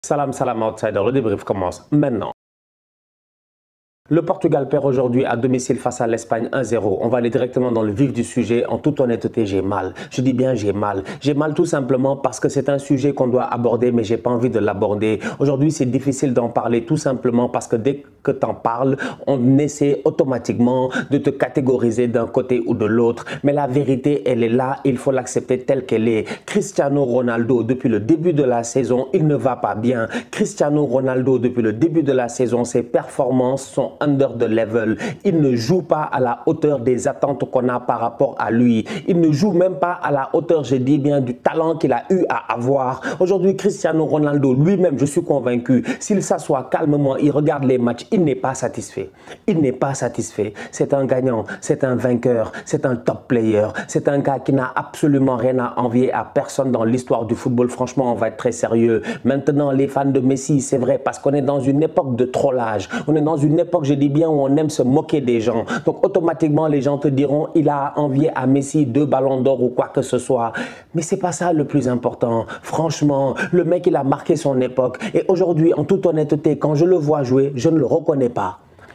Salam, salam outsider, le débrief commence maintenant. Le Portugal perd aujourd'hui à domicile face à l'Espagne 1-0. On va aller directement dans le vif du sujet. En toute honnêteté, j'ai mal. Je dis bien j'ai mal. J'ai mal tout simplement parce que c'est un sujet qu'on doit aborder, mais j'ai pas envie de l'aborder. Aujourd'hui, c'est difficile d'en parler tout simplement parce que dès que tu en parles, on essaie automatiquement de te catégoriser d'un côté ou de l'autre. Mais la vérité, elle est là. Il faut l'accepter telle qu'elle est. Cristiano Ronaldo, depuis le début de la saison, il ne va pas bien. Cristiano Ronaldo, depuis le début de la saison, ses performances sont under the level. Il ne joue pas à la hauteur des attentes qu'on a par rapport à lui. Il ne joue même pas à la hauteur, je dis bien, du talent qu'il a eu à avoir. Aujourd'hui, Cristiano Ronaldo, lui-même, je suis convaincu, s'il s'assoit calmement, il regarde les matchs, il n'est pas satisfait. Il n'est pas satisfait. C'est un gagnant, c'est un vainqueur, c'est un top player. C'est un gars qui n'a absolument rien à envier à personne dans l'histoire du football. Franchement, on va être très sérieux. Maintenant, les fans de Messi, c'est vrai, parce qu'on est dans une époque de trollage. On est dans une époque, je dis bien, où on aime se moquer des gens. Donc, automatiquement, les gens te diront, il a envié à Messi 2 ballons d'or ou quoi que ce soit. Mais c'est pas ça le plus important. Franchement, le mec, il a marqué son époque. Et aujourd'hui, en toute honnêteté, quand je le vois jouer, je ne le reconnais pas.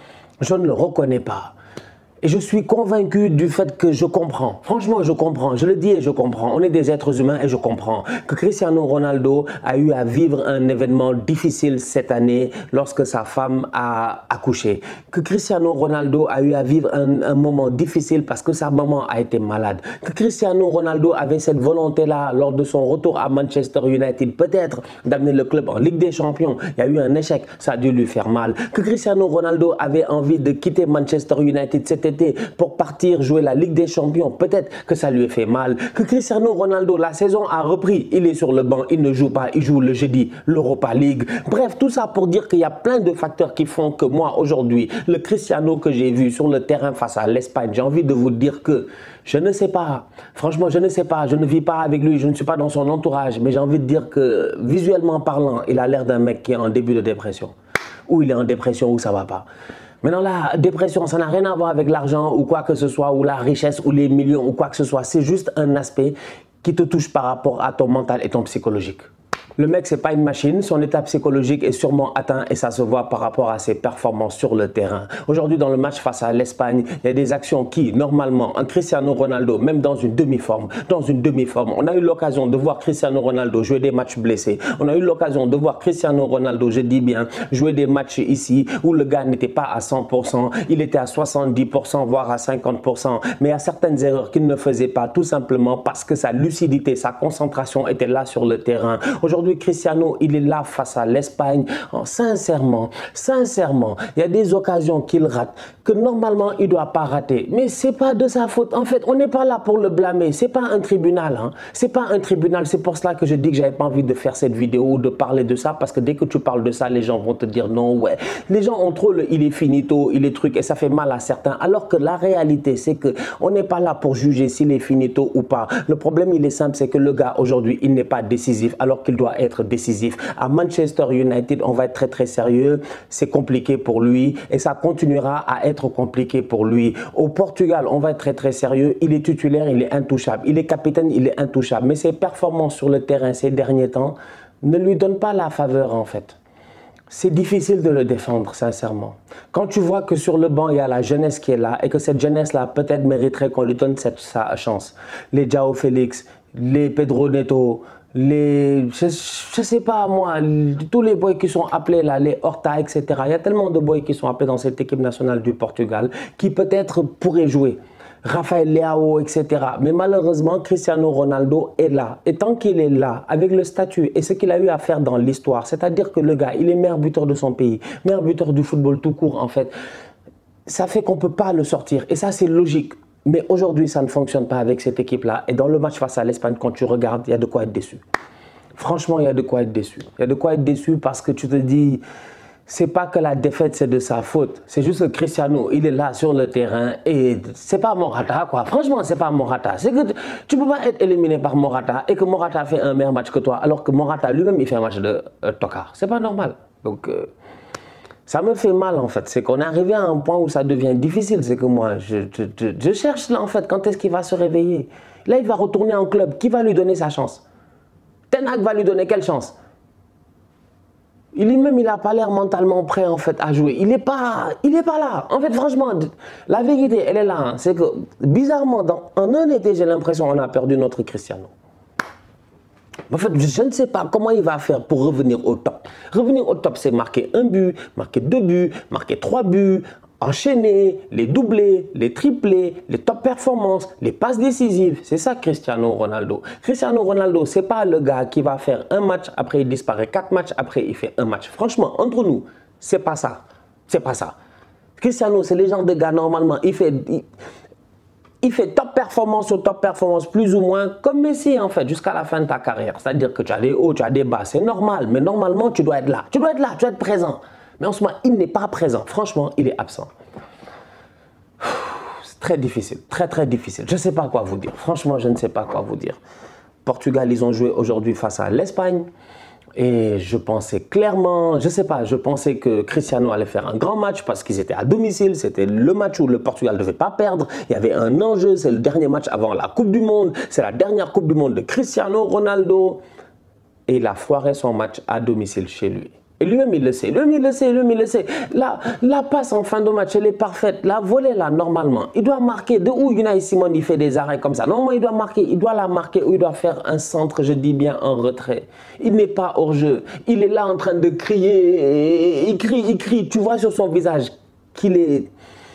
Je ne le reconnais pas. Et je suis convaincu du fait que je comprends. Franchement, je comprends. Je le dis et je comprends. On est des êtres humains et je comprends que Cristiano Ronaldo a eu à vivre un événement difficile cette année lorsque sa femme a accouché. Que Cristiano Ronaldo a eu à vivre un moment difficile parce que sa maman a été malade. Que Cristiano Ronaldo avait cette volonté-là lors de son retour à Manchester United, peut-être d'amener le club en Ligue des Champions. Il y a eu un échec, ça a dû lui faire mal. Que Cristiano Ronaldo avait envie de quitter Manchester United cet pour partir jouer la Ligue des Champions, peut-être que ça lui a fait mal. Que Cristiano Ronaldo, la saison a repris, il est sur le banc, il ne joue pas, il joue le jeudi, l'Europa League. Bref, tout ça pour dire qu'il y a plein de facteurs qui font que moi, aujourd'hui, le Cristiano que j'ai vu sur le terrain face à l'Espagne, j'ai envie de vous dire que je ne sais pas. Franchement, je ne sais pas. Je ne vis pas avec lui, je ne suis pas dans son entourage, mais j'ai envie de dire que, visuellement parlant, il a l'air d'un mec qui est en début de dépression. Ou il est en dépression ou ça va pas. Maintenant, la dépression, ça n'a rien à voir avec l'argent ou quoi que ce soit, ou la richesse, ou les millions, ou quoi que ce soit. C'est juste un aspect qui te touche par rapport à ton mental et ton psychologique. Le mec, c'est pas une machine, son état psychologique est sûrement atteint et ça se voit par rapport à ses performances sur le terrain. Aujourd'hui, dans le match face à l'Espagne, il y a des actions qui, normalement, un Cristiano Ronaldo, même dans une demi-forme, on a eu l'occasion de voir Cristiano Ronaldo jouer des matchs blessés. On a eu l'occasion de voir Cristiano Ronaldo, je dis bien, jouer des matchs ici où le gars n'était pas à 100%, il était à 70%, voire à 50%. Mais il y a certaines erreurs qu'il ne faisait pas, tout simplement parce que sa lucidité, sa concentration était là sur le terrain. Aujourd'hui, Cristiano, il est là face à l'Espagne. Sincèrement, il y a des occasions qu'il rate que normalement il ne doit pas rater. Mais ce n'est pas de sa faute. En fait, on n'est pas là pour le blâmer. Ce n'est pas un tribunal. Hein. Ce n'est pas un tribunal. C'est pour cela que je dis que je n'avais pas envie de faire cette vidéo ou de parler de ça. Parce que dès que tu parles de ça, les gens vont te dire non, ouais. Les gens ont trop le il est finito, il est truc et ça fait mal à certains. Alors que la réalité, c'est qu'on n'est pas là pour juger s'il est finito ou pas. Le problème, il est simple, c'est que le gars aujourd'hui, il n'est pas décisif alors qu'il doit être décisif. À Manchester United, on va être très très sérieux, c'est compliqué pour lui et ça continuera à être compliqué pour lui. Au Portugal, on va être très très sérieux, il est titulaire, il est intouchable, il est capitaine, il est intouchable, mais ses performances sur le terrain ces derniers temps ne lui donnent pas la faveur en fait. C'est difficile de le défendre, sincèrement. Quand tu vois que sur le banc, il y a la jeunesse qui est là et que cette jeunesse-là peut-être mériterait qu'on lui donne sa chance. Les João Félix, les Pedro Neto, je sais pas moi, tous les boys qui sont appelés là, les Horta, etc. Il y a tellement de boys qui sont appelés dans cette équipe nationale du Portugal qui peut-être pourraient jouer. Rafael Leao, etc. Mais malheureusement, Cristiano Ronaldo est là. Et tant qu'il est là, avec le statut et ce qu'il a eu à faire dans l'histoire, c'est-à-dire que le gars, il est meilleur buteur de son pays, meilleur buteur du football tout court en fait, ça fait qu'on ne peut pas le sortir. Et ça, c'est logique. Mais aujourd'hui, ça ne fonctionne pas avec cette équipe-là. Et dans le match face à l'Espagne, quand tu regardes, il y a de quoi être déçu. Franchement, il y a de quoi être déçu. Il y a de quoi être déçu parce que tu te dis, c'est pas que la défaite, c'est de sa faute. C'est juste que Cristiano, il est là sur le terrain et c'est pas Morata, quoi. Franchement, c'est pas Morata. C'est que tu peux pas être éliminé par Morata et que Morata fait un meilleur match que toi, alors que Morata lui-même, il fait un match de tocard. C'est pas normal. Donc, ça me fait mal en fait, c'est qu'on est arrivé à un point où ça devient difficile, c'est que moi, je cherche là en fait, quand est-ce qu'il va se réveiller? Là, il va retourner en club, qui va lui donner sa chance? Ten Hag va lui donner quelle chance? il n'a pas l'air mentalement prêt en fait à jouer. Il n'est pas là. En fait, franchement, la vérité, elle est là. Hein. C'est que bizarrement, en un été, j'ai l'impression qu'on a perdu notre Cristiano. En fait, je ne sais pas comment il va faire pour revenir au top. Revenir au top, c'est marquer un but, marquer 2 buts, marquer 3 buts, enchaîner, les doublés, les triplés, les top performances, les passes décisives. C'est ça Cristiano Ronaldo. Cristiano Ronaldo, c'est pas le gars qui va faire un match, après il disparaît, 4 matchs, après il fait un match. Franchement, entre nous, c'est pas ça. C'est pas ça. Cristiano, c'est le genre de gars, normalement, il fait top performance sur top performance, plus ou moins, comme Messi, en fait, jusqu'à la fin de ta carrière. C'est-à-dire que tu as des hauts, tu as des bas, c'est normal. Mais normalement, tu dois être là. Tu dois être là, tu dois être présent. Mais en ce moment, il n'est pas présent. Franchement, il est absent. C'est très difficile, très très difficile. Je ne sais pas quoi vous dire. Franchement, je ne sais pas quoi vous dire. Portugal, ils ont joué aujourd'hui face à l'Espagne. Et je pensais clairement, je ne sais pas, je pensais que Cristiano allait faire un grand match parce qu'ils étaient à domicile. C'était le match où le Portugal ne devait pas perdre. Il y avait un enjeu, c'est le dernier match avant la Coupe du Monde. C'est la dernière Coupe du Monde de Cristiano Ronaldo. Et il a foiré son match à domicile chez lui. Et lui-même, il le sait, lui-même, il le sait, lui-même, il le sait. La passe en fin de match, elle est parfaite. La volée, là, normalement, il doit marquer. De où Unai Simon, il fait des arrêts comme ça. Normalement, il doit marquer, il doit la marquer ou il doit faire un centre, je dis bien, en retrait. Il n'est pas hors jeu. Il est là en train de crier. Il crie. Tu vois sur son visage qu'il est...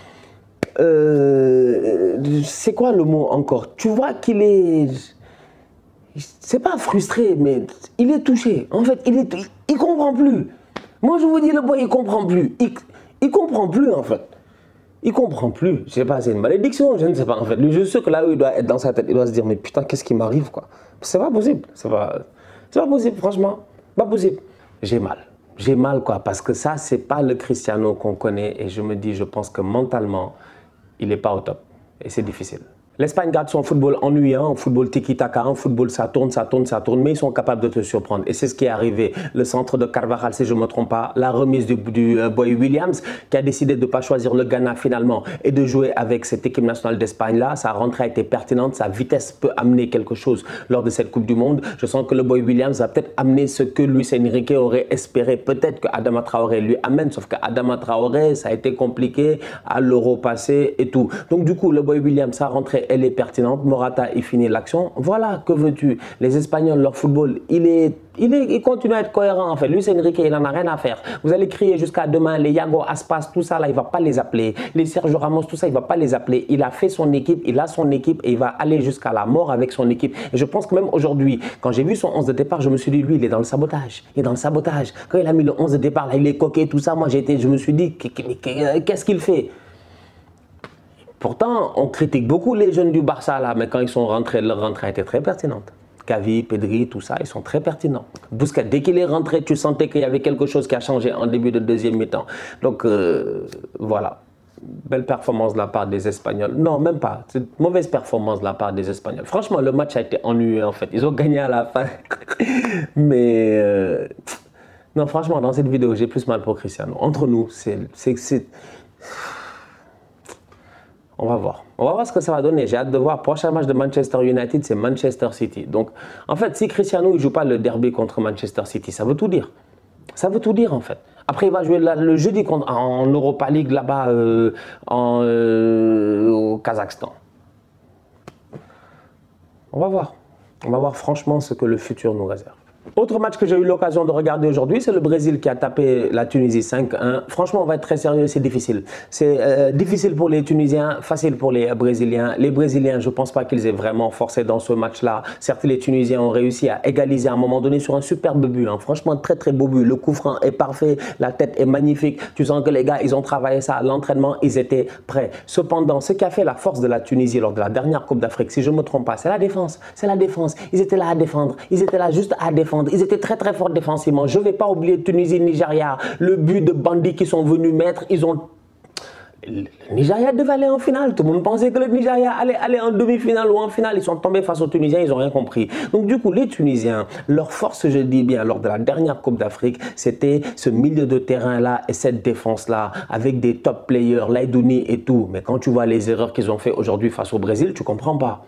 c'est quoi le mot encore? Tu vois qu'il est... C'est pas frustré, mais il est touché. En fait, il comprend plus. Moi, je vous dis, le boy, il comprend plus. Il comprend plus, en fait. Il comprend plus. Je sais pas, c'est une malédiction, je ne sais pas, en fait. Je suis sûr que là où il doit être dans sa tête, il doit se dire, mais putain, qu'est-ce qui m'arrive, quoi? C'est pas possible. C'est pas possible, franchement. Pas possible. J'ai mal. J'ai mal, quoi, parce que ça, c'est pas le Cristiano qu'on connaît. Et je me dis, je pense que mentalement, il n'est pas au top. Et c'est difficile. L'Espagne garde son football ennuyant, un football tiki-taka, un football ça tourne, mais ils sont capables de te surprendre. Et c'est ce qui est arrivé. Le centre de Carvajal, si je ne me trompe pas, la remise du boy Williams, qui a décidé de ne pas choisir le Ghana finalement et de jouer avec cette équipe nationale d'Espagne-là. Sa rentrée a été pertinente, sa vitesse peut amener quelque chose lors de cette Coupe du Monde. Je sens que le boy Williams va peut-être amener ce que Luis Enrique aurait espéré. Peut-être que Adama Traoré lui amène, sauf que Adama Traoré, ça a été compliqué à l'Euro passé et tout. Donc du coup, le boy Williams, sa rentrée, elle est pertinente. Morata, il finit l'action. Voilà, que veux-tu? Les Espagnols, leur football, il continue à être cohérent en fait. Luis Enrique, il n'en a rien à faire. Vous allez crier jusqu'à demain, les Iago Aspas, tout ça là, il ne va pas les appeler. Les Sergio Ramos, tout ça, il ne va pas les appeler. Il a fait son équipe, il a son équipe et il va aller jusqu'à la mort avec son équipe. Et je pense que même aujourd'hui, quand j'ai vu son 11 de départ, je me suis dit, lui, il est dans le sabotage. Il est dans le sabotage. Quand il a mis le 11 de départ, là, il est coquet, tout ça. Moi, je me suis dit, qu'est-ce qu'il fait? Pourtant, on critique beaucoup les jeunes du Barça là, mais quand ils sont rentrés, leur rentrée a été très pertinente. Gavi, Pedri, tout ça, ils sont très pertinents. Busquets, dès qu'il est rentré, tu sentais qu'il y avait quelque chose qui a changé en début de deuxième mi-temps. Donc voilà, belle performance de la part des Espagnols. Non, même pas, c'est une mauvaise performance de la part des Espagnols. Franchement, le match a été ennuyeux en fait. Ils ont gagné à la fin. Mais non, franchement, dans cette vidéo, j'ai plus mal pour Cristiano. Entre nous, on va voir. On va voir ce que ça va donner. J'ai hâte de voir. Prochain match de Manchester United, c'est Manchester City. Donc, en fait, si Cristiano ne joue pas le derby contre Manchester City, ça veut tout dire. Ça veut tout dire, en fait. Après, il va jouer le jeudi en Europa League, là-bas, au Kazakhstan. On va voir. On va voir franchement ce que le futur nous réserve. Autre match que j'ai eu l'occasion de regarder aujourd'hui, c'est le Brésil qui a tapé la Tunisie 5-1. Franchement, on va être très sérieux, c'est difficile. C'est difficile pour les Tunisiens, facile pour les Brésiliens. Les Brésiliens, je ne pense pas qu'ils aient vraiment forcé dans ce match-là. Certes, les Tunisiens ont réussi à égaliser à un moment donné sur un superbe but. Hein. Franchement, très très beau but. Le coup franc est parfait, la tête est magnifique. Tu sens que les gars, ils ont travaillé ça à l'entraînement, ils étaient prêts. Cependant, ce qui a fait la force de la Tunisie lors de la dernière Coupe d'Afrique, si je ne me trompe pas, c'est la défense. C'est la défense. Ils étaient là à défendre. Ils étaient là juste à défendre. Ils étaient très très forts défensivement. Je ne vais pas oublier Tunisie-Nigeria. Le but de bandits qu'ils sont venus mettre, le Nigeria devait aller en finale. Tout le monde pensait que le Nigeria allait aller en demi-finale ou en finale. Ils sont tombés face aux Tunisiens, ils n'ont rien compris. Donc du coup, les Tunisiens, leur force, je dis bien, lors de la dernière Coupe d'Afrique, c'était ce milieu de terrain-là et cette défense-là, avec des top players, Laïdouni et tout. Mais quand tu vois les erreurs qu'ils ont fait aujourd'hui face au Brésil, tu ne comprends pas.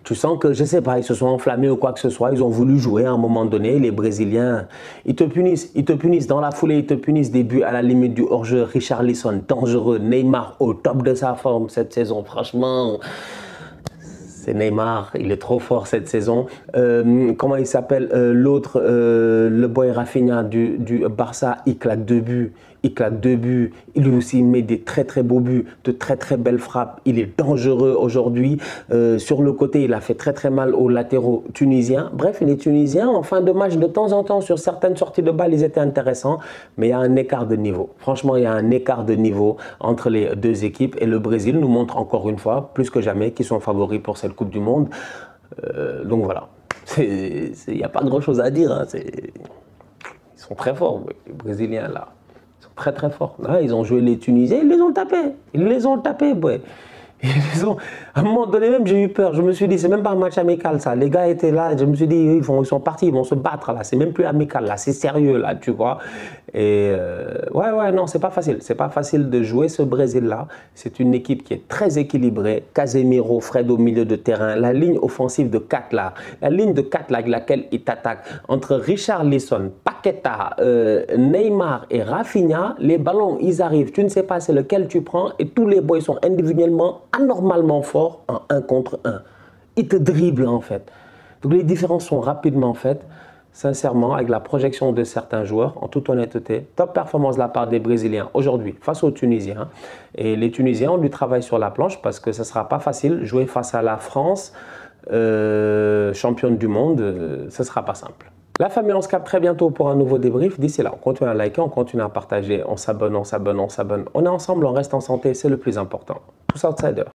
Tu sens que, je ne sais pas, ils se sont enflammés ou quoi que ce soit, ils ont voulu jouer à un moment donné, les Brésiliens, ils te punissent dans la foulée, ils te punissent des buts à la limite du hors-jeu. Richarlison, dangereux, Neymar au top de sa forme cette saison, franchement, c'est Neymar, il est trop fort cette saison. Comment il s'appelle l'autre, le boy Rafinha du Barça, il claque 2 buts. Il claque 2 buts. Il lui aussi met des très très beaux buts, de très très belles frappes. Il est dangereux aujourd'hui. Sur le côté, il a fait très très mal aux latéraux tunisiens. Bref, les Tunisiens, en fin de match, de temps en temps, sur certaines sorties de balles, ils étaient intéressants. Mais il y a un écart de niveau. Franchement, il y a un écart de niveau entre les deux équipes. Et le Brésil nous montre encore une fois, plus que jamais, qu'ils sont favoris pour cette Coupe du Monde. Donc voilà. Il n'y a pas grand chose à dire. Hein. Ils sont très forts, les Brésiliens là. Très très fort. Là, ils ont joué les Tunisiens, ils les ont tapés. Ils les ont tapés, ouais. À un moment donné même, j'ai eu peur. Je me suis dit, c'est même pas un match amical ça. Les gars étaient là, je me suis dit, ils sont partis, ils vont se battre là. C'est même plus amical là, c'est sérieux là, tu vois. Et ouais, non, c'est pas facile. C'est pas facile de jouer ce Brésil là. C'est une équipe qui est très équilibrée. Casemiro, Fred au milieu de terrain. La ligne offensive de 4 là. La ligne de 4 là avec laquelle ils t'attaquent. Entre Richarlison, Paqueta, Neymar et Rafinha, les ballons, ils arrivent. Tu ne sais pas c'est lequel tu prends et tous les boys sont individuellement anormalement forts en 1 contre 1. Ils te dribblent en fait. Donc les différences sont rapidement faites. Sincèrement, avec la projection de certains joueurs, en toute honnêteté, top performance de la part des Brésiliens aujourd'hui face aux Tunisiens. Et les Tunisiens, on lui travaille sur la planche parce que ce ne sera pas facile. Jouer face à la France, championne du monde, ce ne sera pas simple. La famille, on se capte très bientôt pour un nouveau débrief. D'ici là, on continue à liker, on continue à partager, on s'abonne, on s'abonne, on s'abonne. On est ensemble, on reste en santé, c'est le plus important. Tous outsiders.